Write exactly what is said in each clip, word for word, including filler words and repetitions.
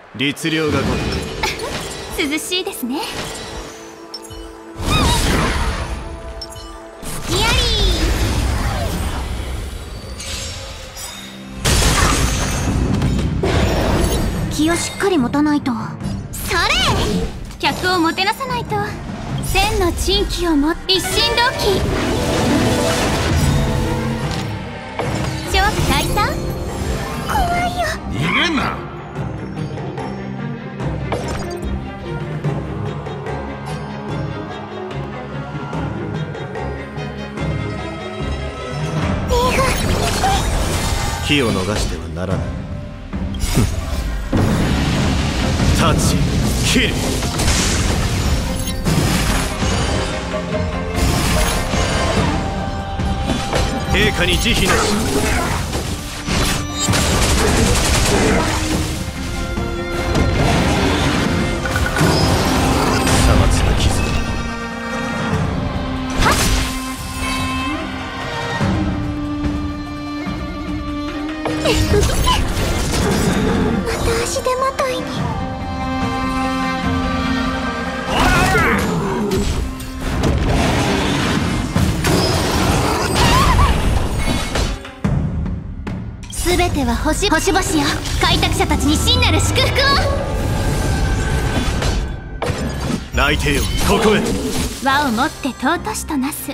律令がごとく涼しいですね。月あり。気をしっかり持たないと。それ客をもてなさないと。千の珍奇をも一心同期。諸悪退散。怖いよ。 逃げんな。 機を逃してはならない。タッチキル。陛下に慈悲なし。さまつな傷。 また足手まといに。すべては星星々よ。開拓者たちに真なる祝福を。 内定よ、ここへ。 和をもって尊しとなす。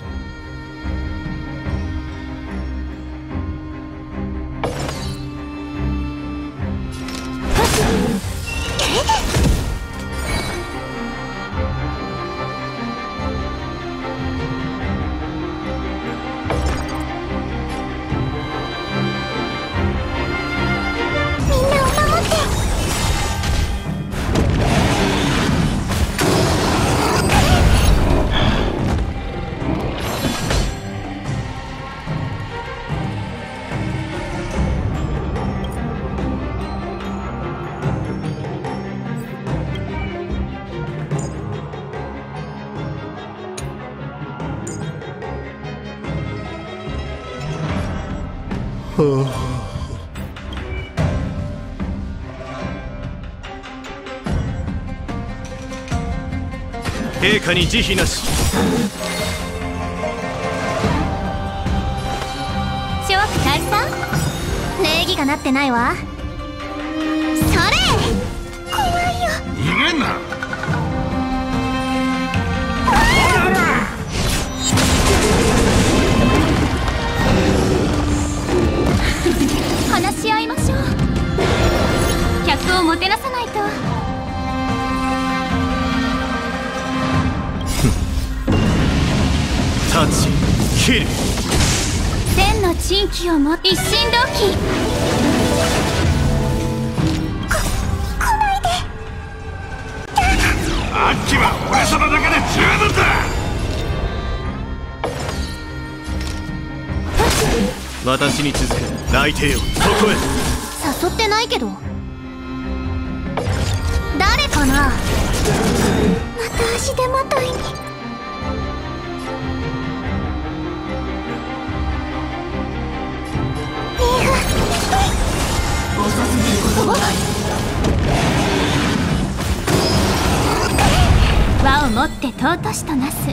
陛下に慈悲なし。 諸悪退散。礼儀がなってないわ。それ怖いよ。 逃げんな。 話し合いましょう。客をもてなさないと。 タッチキル。 千の珍奇をも一心同期。こ来ないで。 あっちは俺様だけで十分だ。 私に続け。内定よ、ここへ。 誘ってないけど。誰かな。また足手まといに。和をもって尊しとなす。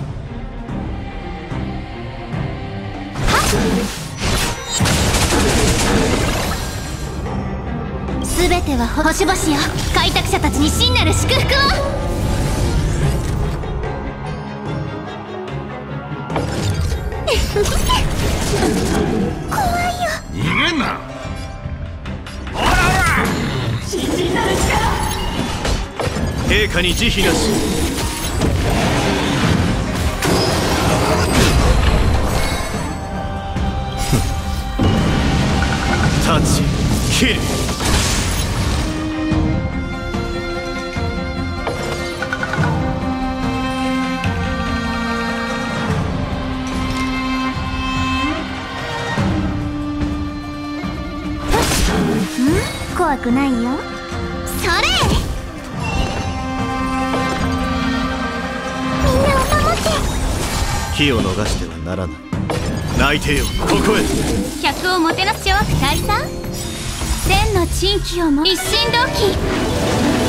すべては星々よ。開拓者たちに真なる祝福を。怖いよ。 逃げんな。 陛下に慈悲なし。タッチキル。 怖くないよ。それみんなを守って。 機を逃してはならない。内定よ、ここへ。 客をもてなす諸悪退散。千の珍奇をも一心同期。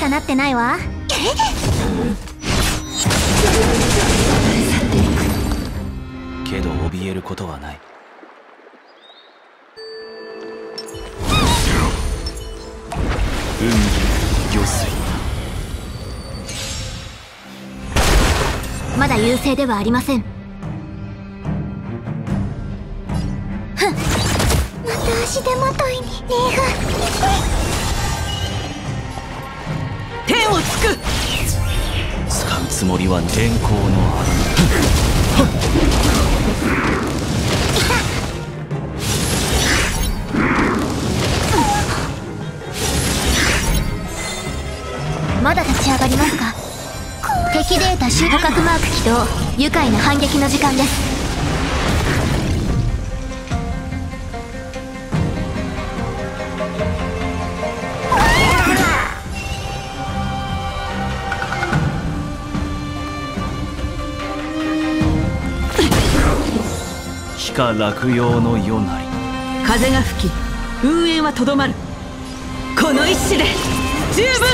かなってないわ。 けど怯えることはない。海魚水、 まだ優勢ではありません。ふん、また足手まといに礼が。 天をつく。 使うつもりは天候のまだ立ち上がりますか。敵データ捕獲マーク起動。愉快な反撃の時間です。 飛下落葉の夜なり。 風が吹き運営はとどまる。この一矢で十分。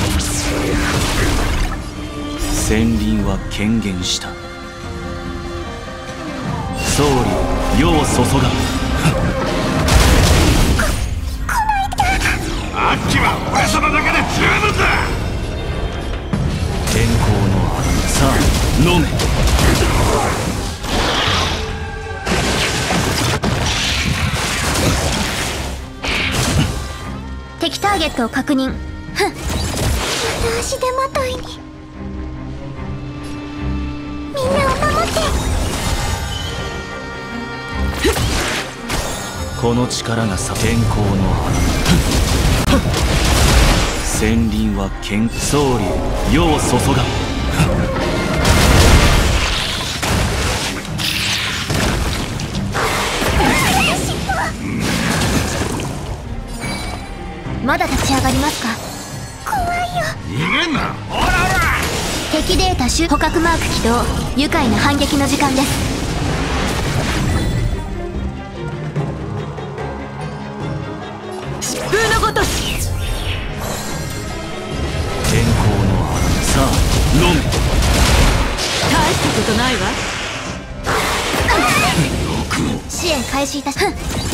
戦輪は権限した。総理世を注が。 あっちは俺様だけで十分だ。 天候の花、さあ飲め。 敵ターゲットを確認。ふん、また足手まといに。みんなを守って。 この力がさ天候の花。戦輪は剣、総理世を注が。 まだ立ち上がりますか。怖いよ。 逃げんな。ほらほら。 敵データ捕獲マーク起動。愉快な反撃の時間です。 疾風のごとし。 天候の花、さあ飲め。 大したことないわ。 支援開始いたし。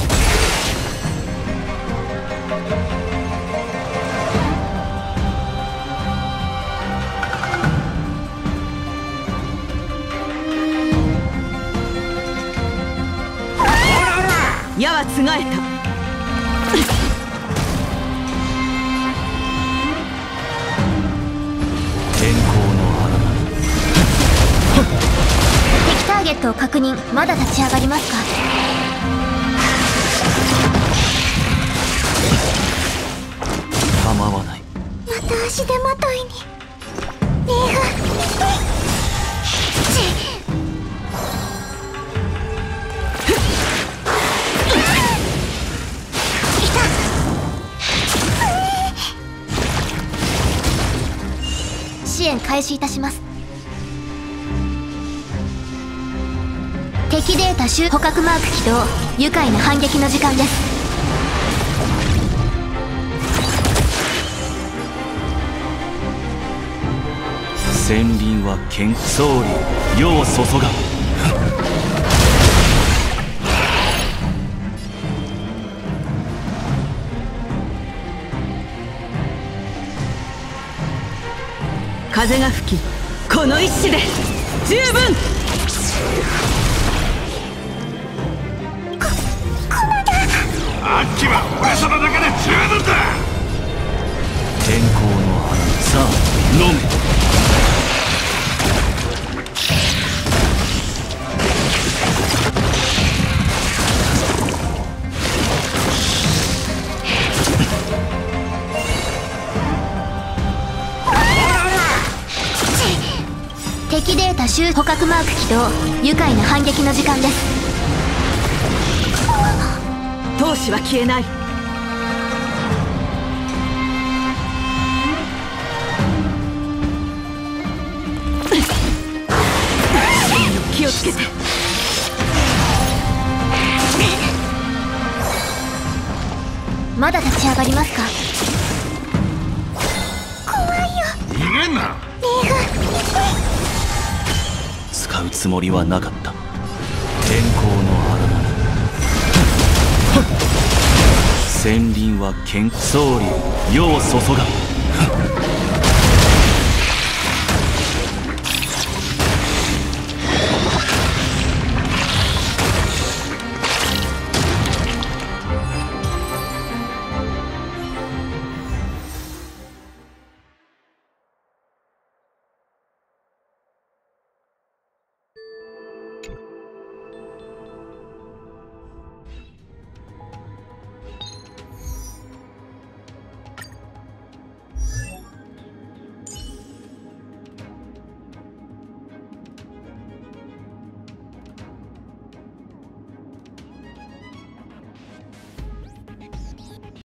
矢はつがえた。 天候の花なり。 敵ターゲットを確認。まだ立ち上がりますか。 構わない。 また足手まといに礼が。支援開始いたします。敵データ捕獲マーク起動。愉快な反撃の時間です。 戦輪は剣、総理世を注が。 風が吹きこの一矢で十分。 あっちは俺様だけで十分だ。 天候の花、さあ飲め。 敵データ捕獲マーク起動。愉快な反撃の時間です。 闘志は消えない。気をつけて。 まだ立ち上がりますか。怖な。 使うつもりはなかった。天候の荒波。戦輪は剣総理世を注がん。